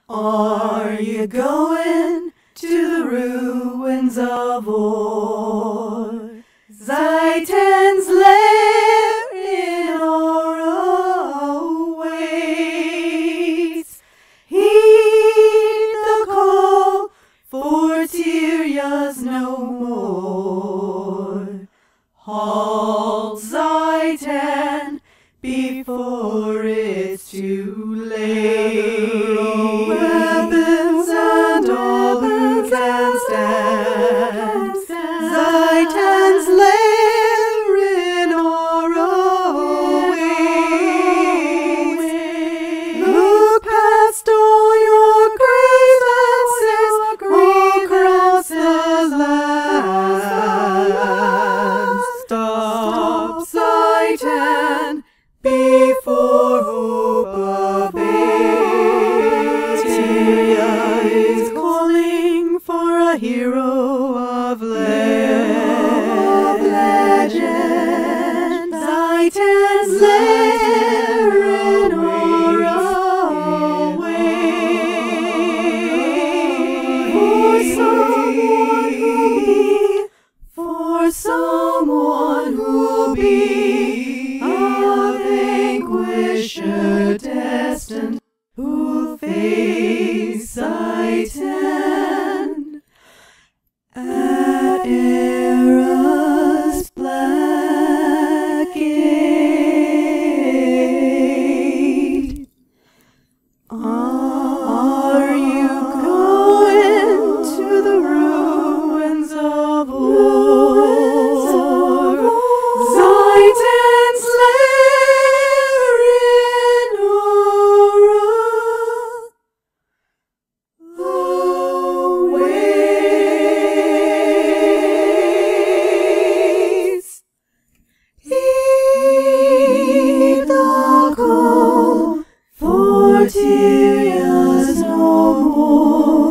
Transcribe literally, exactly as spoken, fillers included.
Are you going to the ruins of Halt Zhaitan's lair in Arah waits? Heed the call, for Tyria's no more. Halt Zhaitan before it's too late. Weapons and arms and stand. Zhaitan's lair in Arah waits. Look past all your grievances across the land. Stop Zhaitan before hope abates. Tyria is calling for a hero of legend. Zhaitan's lair in Arah waits. For someone who'll be, for someone who'll be a vanquisher destined, who'll face Zhaitan at Arah's black gate. Are you going to the ruins of Halt Zhaitan's lair in Arah waits? Heed the call, for Tyria's no more.